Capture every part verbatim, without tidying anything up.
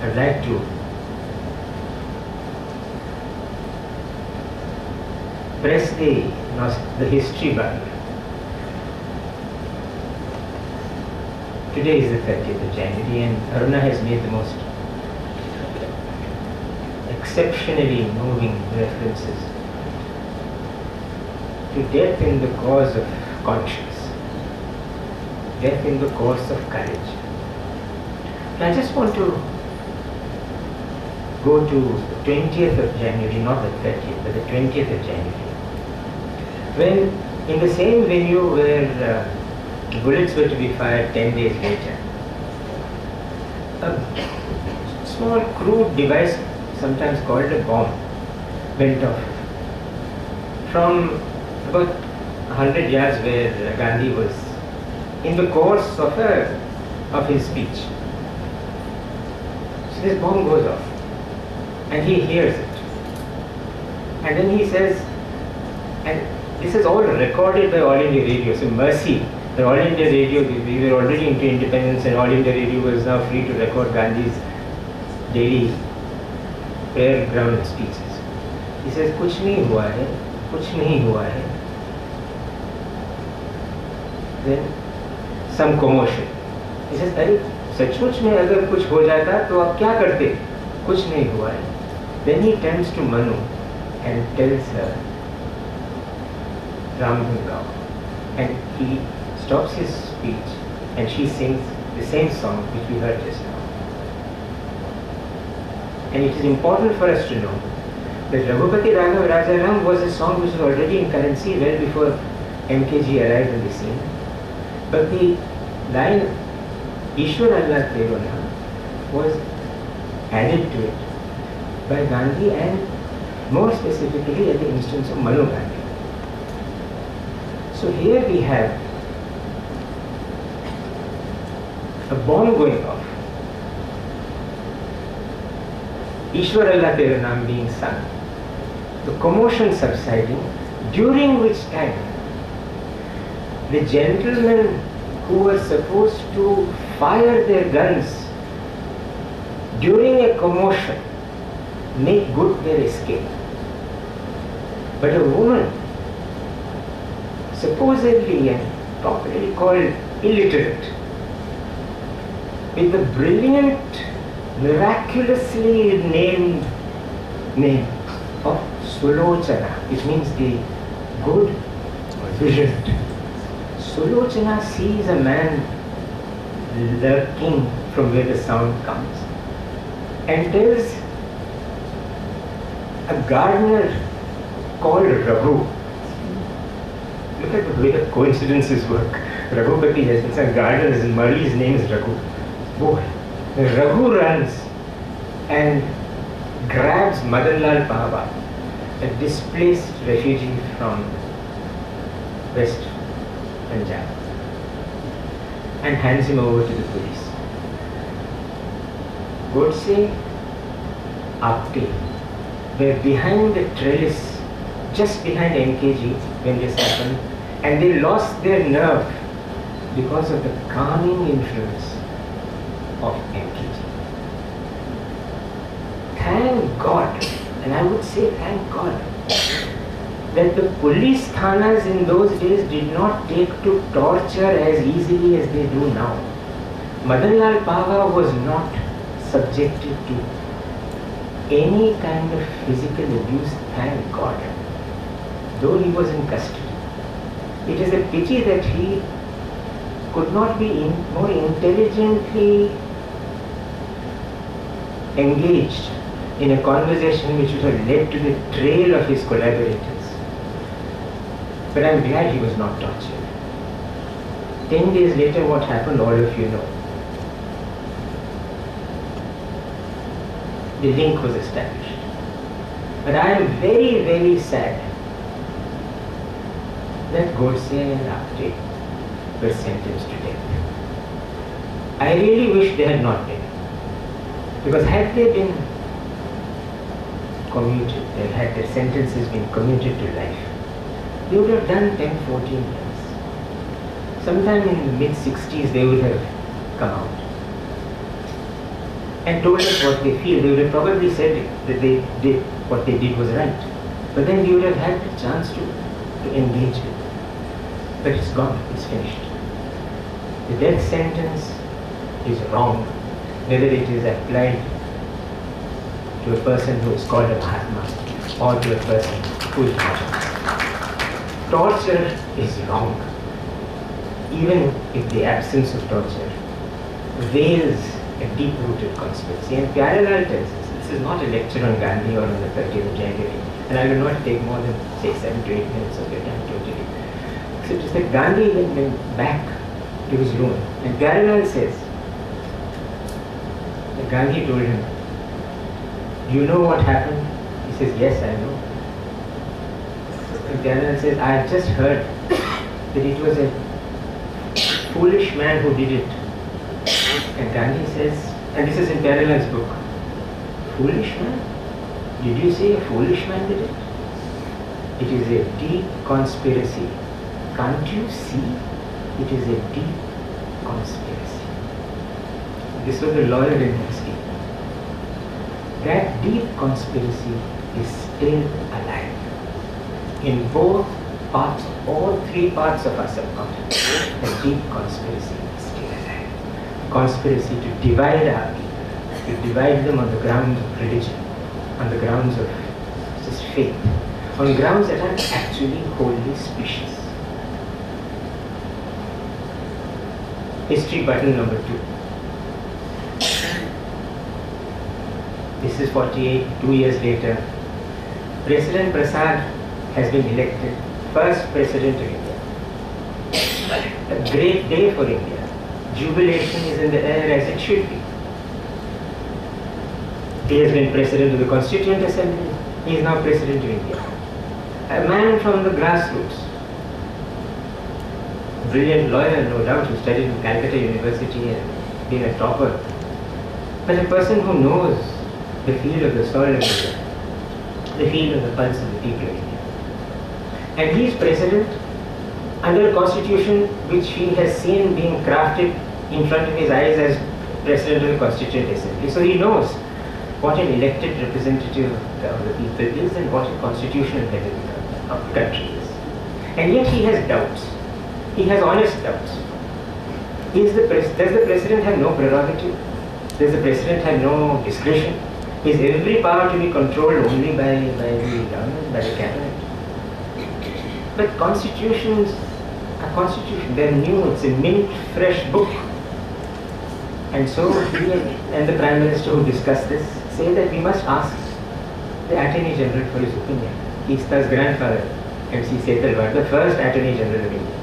I'd like to press the, the history button. Today is the thirtieth of January, and Aruna has made the most exceptionally moving references to death in the cause of conscience, death in the cause of courage. And I just want to go to the twentieth of January, not the thirtieth, but the twentieth of January, when in the same venue where uh, bullets were to be fired ten days later, a small crude device, sometimes called a bomb, went off from about a hundred yards where Gandhi was in the course of, a, of his speech. So this bomb goes off and he hears it. And then he says, and this is all recorded by All India Radio, so mercy. The All India Radio, we were already into independence and All India Radio was now free to record Gandhi's daily prayer ground speeches. He says, कुछ नहीं हुआ है, कुछ नहीं हुआ है. Then some commotion. He says, अरे सचमुच में अगर कुछ हो जाता तो आप क्या करते? कुछ नहीं हुआ है. Then he turns to Manu and tells her Ram Dhan Gao, and he stops his speech and she sings the same song which we heard just now. And it is important for us to know that Raghupati Raghav Rajaram was a song which was already in currency well before M K G arrived on the scene. But the line Ishwar Allah Tevona was added to it by Gandhi, and more specifically at the instance of Manu Gandhi. So here we have a bomb going off, Ishwar Allah Tera Naam being sung, the commotion subsiding, during which time the gentlemen who were supposed to fire their guns during a commotion make good their escape. But a woman, supposedly and properly called illiterate, with the brilliant, miraculously named name of Sulochana, which means the good visioned. Sulochana sees a man lurking from where the sound comes and tells a gardener called Raghu. Look at the way the coincidences work. Raghupati has been some gardener, and Murli's name is Raghu. Boy, Raghu runs and grabs Madanlal Pahwa, a displaced refugee from West Punjab, and hands him over to the police. Godse, Apte were behind the trellis, just behind M K G when this happened, and they lost their nerve because of the calming influence of M K G. Thank God, and I would say thank God, that the police thanas in those days did not take to torture as easily as they do now. Madanlal Pahwa was not subjected to any kind of physical abuse, thank God, though he was in custody. It is a pity that he could not be in more intelligently engaged in a conversation which would have led to the trail of his collaborators. But I am glad he was not tortured. Ten days later, what happened, all of you know. The link was established. But I am very, very sad that Godse and Apte were sentenced to death. I really wish they had not been. Because had they been commuted, had their sentences been commuted to life, they would have done ten, fourteen years. Sometime in the mid sixties they would have come out. and told us what they feel, they would have probably said that they did what they did was right. But then we would have had the chance to, to engage with it. But it's gone, it's finished. The death sentence is wrong, whether it is applied to a person who is called a Mahatma or to a person who is not. Torture is wrong, even if the absence of torture veils a deep-rooted conspiracy. And Pyarelal tells us, this is not a lecture on Gandhi or on the thirtieth of January, and I will not take more than, say, seven to eight minutes of your time totally. So it is that Gandhi then went back to his room, and Pyarelal says, that Gandhi told him, do you know what happened? He says, yes, I know. And Pyarelal says, I have just heard that it was a foolish man who did it. And Gandhi says, and this is in Pyarelal's book, foolish man? Did you say a foolish man did it? It is a deep conspiracy. Can't you see? It is a deep conspiracy. This was the lawyer in history. That deep conspiracy is still alive in both parts, all three parts of our subcontinent. The deep conspiracy is still alive. Conspiracy to divide our people, to divide them on the grounds of religion, on the grounds of just faith, on grounds that are actually wholly specious. History button number two. This is forty-eight, two years later. President Prasad has been elected first president of India. A great day for India. Jubilation is in the air as it should be. He has been president of the Constituent Assembly. He is now president of India. A man from the grassroots. A brilliant lawyer, no doubt, who studied in Calcutta University and been a topper. But a person who knows the feel of the soil of India, the feel of the pulse of the people of India. And he is president under a constitution which he has seen being crafted in front of his eyes as president of the Constituent Assembly. So he knows what an elected representative of the people is and what a constitutional head of the country is. And yet he has doubts. He has honest doubts. Is the pres does the president have no prerogative? Does the president have no discretion? Is every power to be controlled only by, by the government, by the cabinet? But constitutions are constitution, they're new, it's a mint, fresh book. And so he and the Prime Minister who discussed this say that we must ask the Attorney General for his opinion. Teesta's grandfather, M C Setalvad, the first Attorney General of India.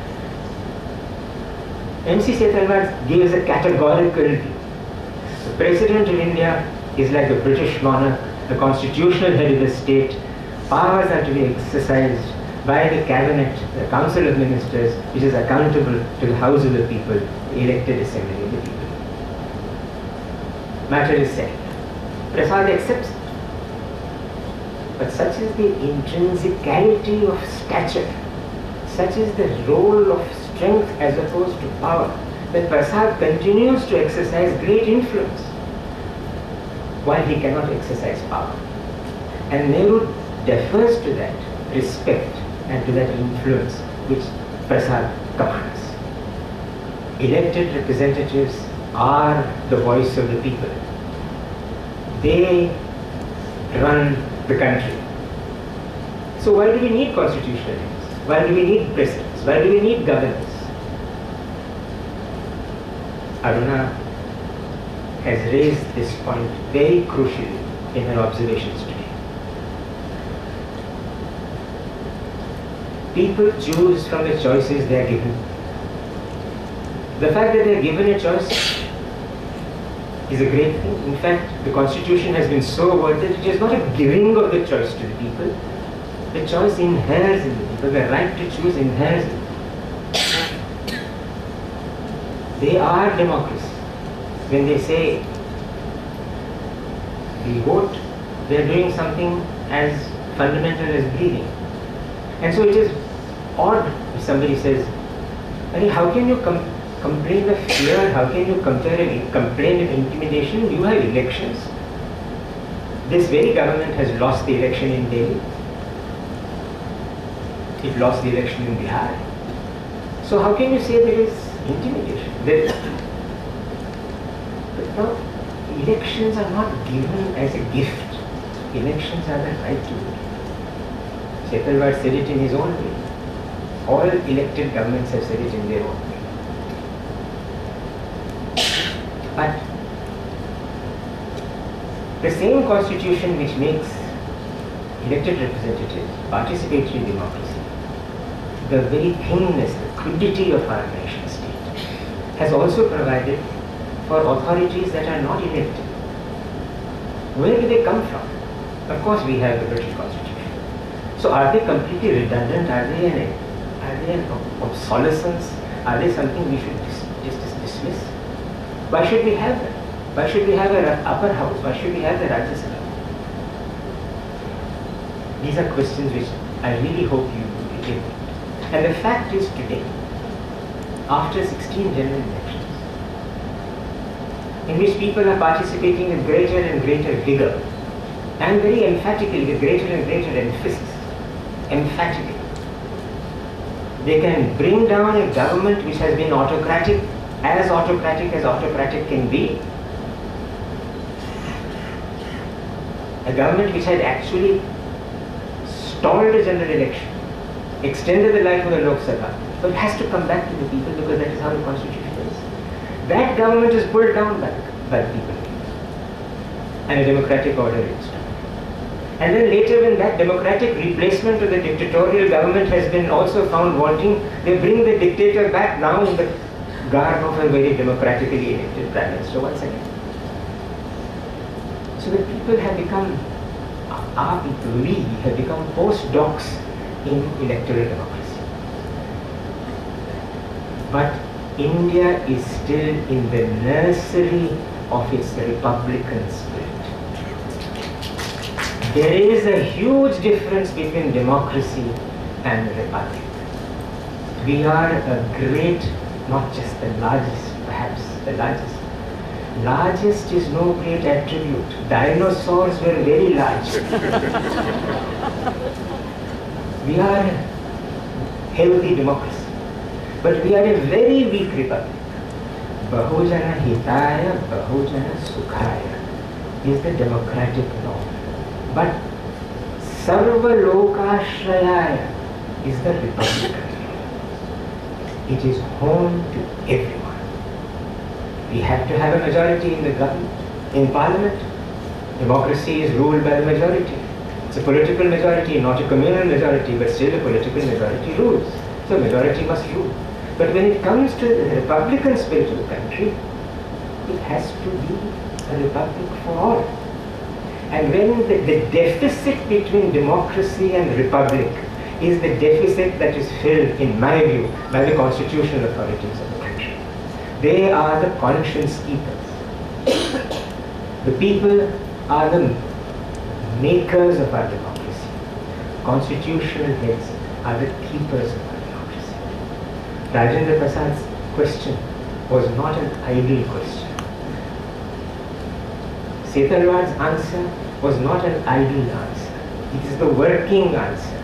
M C Setalvad gives a categorical view. The President of India is like the British monarch, the constitutional head of the state. Powers are to be exercised by the cabinet, the council of ministers, which is accountable to the house of the people, the elected assembly of the people. Matter is set. Prasad accepts it. But such is the intrinsicality of stature, such is the role of strength as opposed to power, that Prasad continues to exercise great influence while he cannot exercise power. And Nehru defers to that respect and to that influence which Prasad commands. Elected representatives are the voice of the people. They run the country. So why do we need constitutional heads? Why do we need presidents? Why do we need governors? Aruna has raised this point very crucially in her observations today. People choose from the choices they are given. The fact that they are given a choice is a great thing. In fact, the Constitution has been so worded, it is not a giving of the choice to the people. The choice inheres in the people. The right to choose inheres in the people. They are democracy. When they say we vote, they are doing something as fundamental as breathing. And so it is odd if somebody says, I mean, how can you com complain of fear? How can you compare, complain of intimidation? You have elections. This very government has lost the election in Delhi. It lost the election in Bihar. So how can you say there is intimidation? There is. But no, elections are not given as a gift. Elections are the right to it. Setalvad said it in his own way. All elected governments have said it in their own way. But the same constitution which makes elected representatives participatory democracy, the very thinness, the crudity of our nation state, has also provided for authorities that are not elected. Where do they come from? Of course, we have the British Constitution. So, are they completely redundant? Are they an, are they an obsolescence? Are they something we should dis just dismiss? Why should we have them? Why should we have an upper house? Why should we have the Rajya Sabha? These are questions which I really hope you will be able. And the fact is today, after sixteen general elections, in which people are participating with greater and greater vigor, and very emphatically, with greater and greater emphasis, emphatically, they can bring down a government which has been autocratic, as autocratic as autocratic can be, a government which had actually stalled a general election, extended the life of the Lok Sabha, but it has to come back to the people because that is how the constitution is. That government is pulled down by, by the people, and a democratic order is installed. And then later, when that democratic replacement of the dictatorial government has been also found wanting, they bring the dictator back now in the garb of a very democratically elected prime minister once again. So the people have become, our people, we have become postdocs in electoral democracy. But India is still in the nursery of its republican spirit. There is a huge difference between democracy and republic. We are a great, not just the largest, perhaps the largest. Largest is no great attribute. Dinosaurs were very large. We are a healthy democracy, but we are a very weak republic. Bahujana hitaya, Bahujana sukhaya is the democratic norm. But Sarva Lokashrayaya is the republican norm. It is home to everyone. We have to have a majority in the government, in parliament. Democracy is ruled by the majority. It's a political majority, not a communal majority, but still a political majority rules. So majority must rule. But when it comes to the republican spirit of the country, it has to be a republic for all. And when the, the deficit between democracy and republic is the deficit that is filled, in my view, by the constitutional authorities of the country. They are the conscience keepers. The people are the makers of our democracy. Constitutional heads are the keepers of our democracy. Rajendra Prasad's question was not an idle question. Setalvad's answer was not an idle answer. It is the working answer.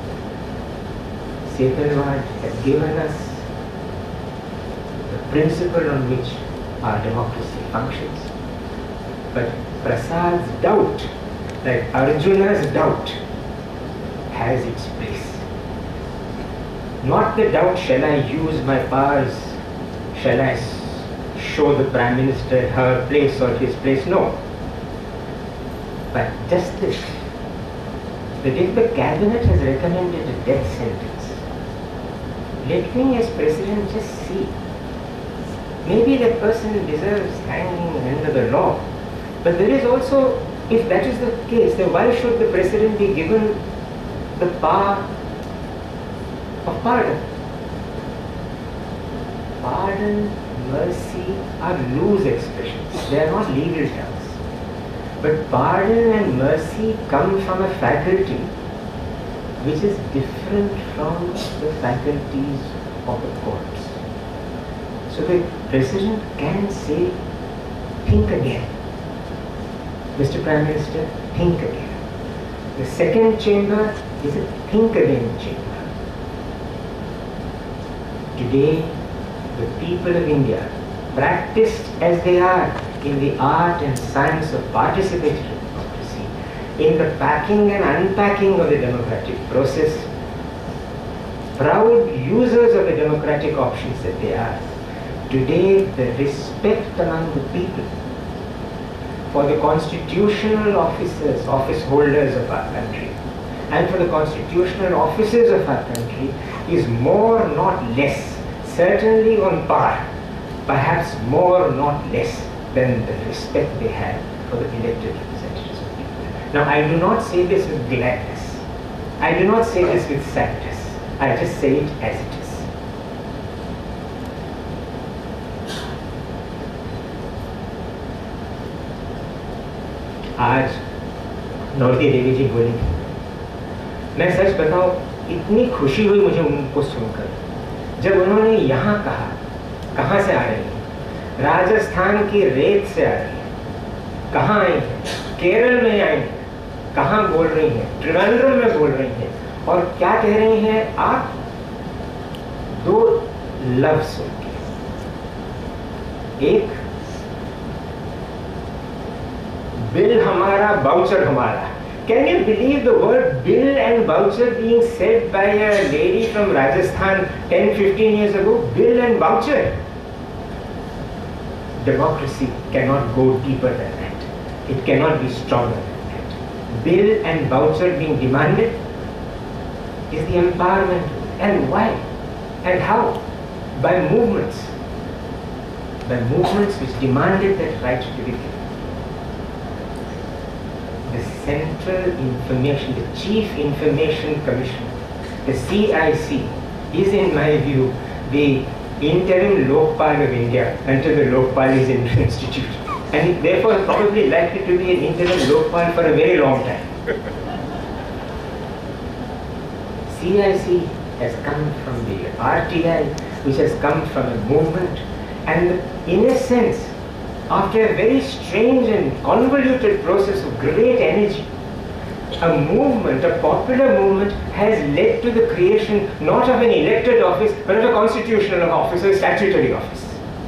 Setalvad has given us the principle on which our democracy functions. But Prasad's doubt, like Arjuna's doubt, has its place. Not the doubt, shall I use my powers, shall I show the Prime Minister her place or his place? No. But just this, that if the cabinet has recommended a death sentence, let me as president just see. Maybe that person deserves hanging under the law. But there is also, if that is the case, then why should the president be given the power of pardon? Pardon, mercy are loose expressions. They are not legal terms. But pardon and mercy come from a faculty which is different from the faculties of the courts. So the President can say, think again. Mister Prime Minister, think again. The second chamber is a think again chamber. Today, the people of India, practiced as they are in the art and science of participatory democracy, in the packing and unpacking of the democratic process, proud users of the democratic options that they are, today the respect among the people for the constitutional officers, office holders of our country, and for the constitutional officers of our country is more, not less, certainly on par, perhaps more, not less than the respect they have for the elected representatives of people. Now, I do not say this with gladness. I do not say this with sadness. I just say it as it is. आज नौरती देवी जी बोली, मैं सच बताऊं, इतनी खुशी हुई मुझे उनको सुनकर जब उन्होंने यहाँ कहा, कहाँ से आ रही हैं? राजस्थान की रेत से आ रही हैं। कहाँ आई हैं? केरल में आई हैं। कहाँ बोल रही हैं? त्रिवेंद्रम में बोल रही हैं। और क्या कह रही हैं आप? दो लफ्ज सुन के, एक बिल हमारा, बाउचर हमारा. Can you believe the word bill and voucher being said by a lady from Rajasthan ten to fifteen years ago? Bill and voucher. Democracy cannot go deeper than that. It cannot be stronger than that. Bill and voucher being demanded is the empowerment. And why? And how? By movements. By movements which demanded that right to be given. The Central Information, the Chief Information Commissioner, the C I C, is in my view the interim Lokpal of India until the Lokpal is instituted. And therefore probably likely to be an interim Lokpal for a very long time. C I C has come from the R T I, which has come from a movement, and in a sense, after a very strange and convoluted process of great energy, a movement, a popular movement, has led to the creation not of an elected office, but of a constitutional office, a statutory office.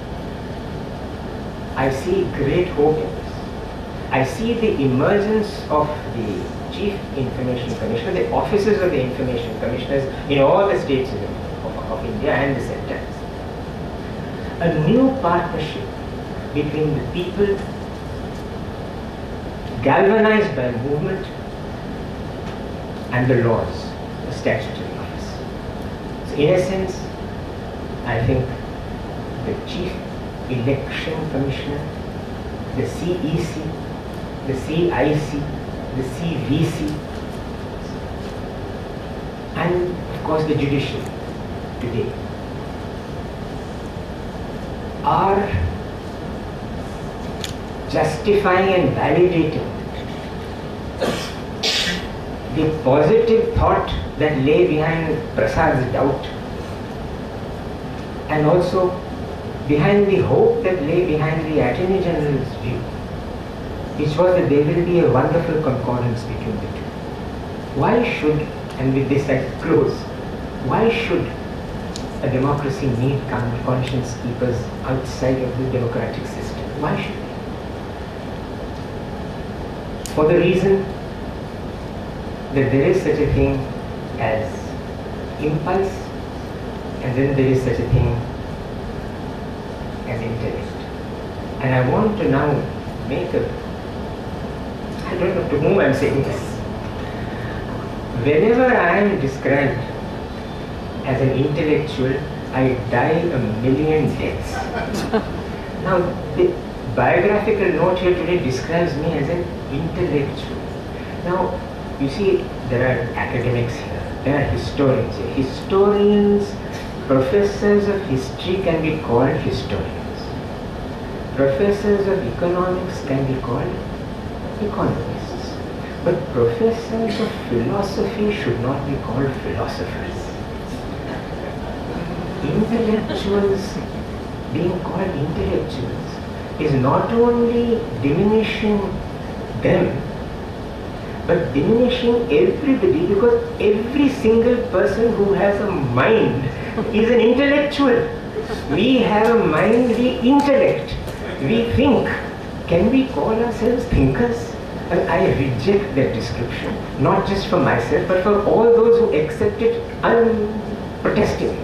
I see great hope in this. I see the emergence of the Chief Information Commissioner, the officers of the Information Commissioners in all the states of, of India and the centres. A new partnership between the people, galvanized by movement, and the laws, the statutory office. So in a sense, I think the Chief Election Commissioner, the C E C, the C I C, the C V C, and of course the judiciary today are justifying and validating the positive thought that lay behind Prasad's doubt, and also behind the hope that lay behind the Attorney General's view, which was that there will be a wonderful concordance between the two. Why should, and with this I close, why should a democracy need conscience keepers outside of the democratic system? Why should they? For the reason that there is such a thing as impulse, and then there is such a thing as intellect. And I want to now make a, I don't know to whom I am saying this. Whenever I am described as an intellectual, I die a million deaths. Now, the biographical note here today describes me as an intellectual. Now, you see, there are academics here, there are historians here. Historians, professors of history can be called historians. Professors of economics can be called economists. But professors of philosophy should not be called philosophers. Intellectuals being called intellectuals is not only diminishing them, but diminishing everybody, because every single person who has a mind is an intellectual. We have a mind, we intellect, we think. Can we call ourselves thinkers? And I reject that description, not just for myself, but for all those who accept it unprotestingly.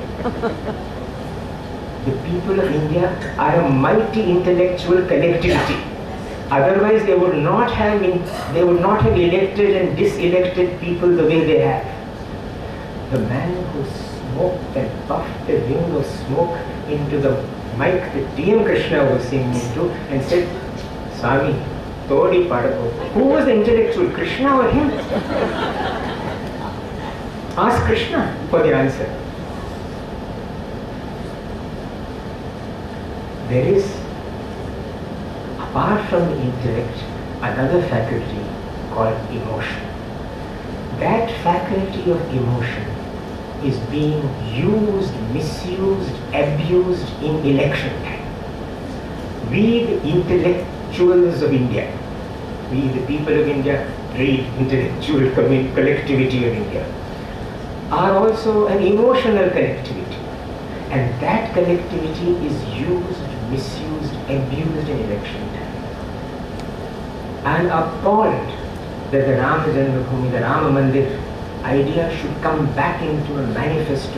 The people of India are a mighty intellectual collectivity. Otherwise, they would not have in, they would not have elected and diselected people the way they have. The man who smoked and puffed a ring of smoke into the mic that T M Krishna was singing into and said, "Swami, Todi Padako." Who was the intellectual, Krishna or him? Ask Krishna for the answer. There is, apart from the intellect, another faculty called emotion. That faculty of emotion is being used, misused, abused in election time. We, the intellectuals of India, we, the people of India, great intellectual collectivity of India, are also an emotional collectivity. And that collectivity is used, misused, abused in election time. I am appalled that the Rama Janmabhoomi, the Rama Mandir idea should come back into a manifesto.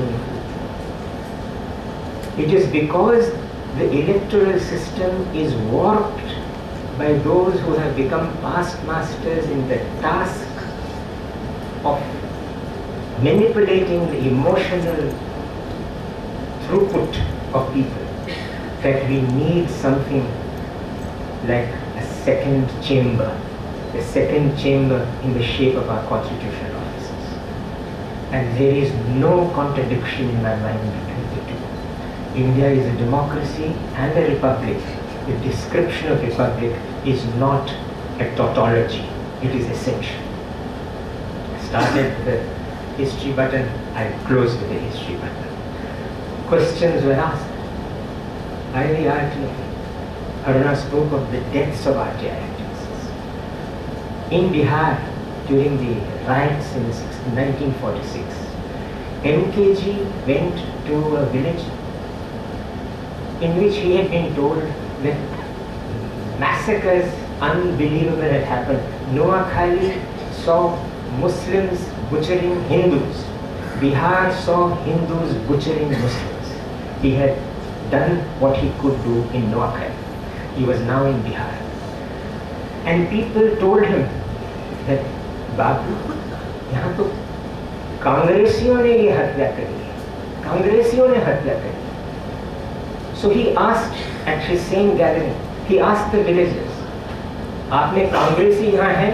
It is because the electoral system is warped by those who have become past masters in the task of manipulating the emotional throughput of people, that we need something like a second chamber, a second chamber in the shape of our constitutional offices. And there is no contradiction in my mind between the two. India is a democracy and a republic. The description of republic is not a tautology, it is essential. I started with the history button, I closed with the history button. Questions were asked by the R T I. Aruna spoke of the deaths of R T I activists. In Bihar, during the riots in nineteen forty-six, M K G went to a village in which he had been told that massacres unbelievable had happened. Noakhali saw Muslims butchering Hindus. Bihar saw Hindus butchering Muslims. He had done what he could do in Noakhali. He was now in Bihar. And people told him that, Babu, यहाँ तो कांग्रेसियों ने ये हत्या करी है, कांग्रेसियों ने हत्या करी है. So he asked at his same gathering, he asked the villagers, आपने कांग्रेसी यहाँ हैं?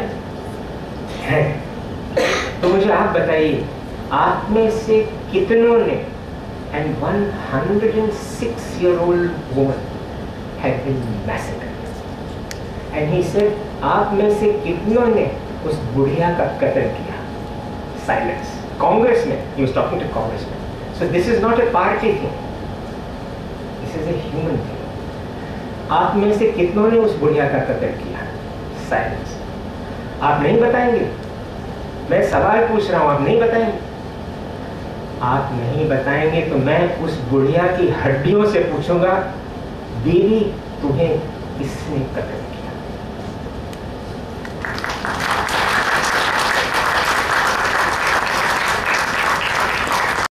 हैं. तो मुझे आप बताइए, आप में से कितनों ने, and one hundred six year old woman had been massacred. And he said, आप में से कितनों ने उस बुढ़िया का कत्ल किया? Silence. Congressman, he was talking to congressmen. So this is not a party thing. This is a human thing. आप में से कितनों ने उस बुढ़िया का कत्ल किया? Silence. आप नहीं बताएंगे? मैं सवाल पूछ रहा हूँ, आप नहीं बताएंगे? आप नहीं बताएंगे तो मैं उस बुढ़िया की हड्डियों से पूछूंगा, बीवी तुम्हें किसने कत्ल किया?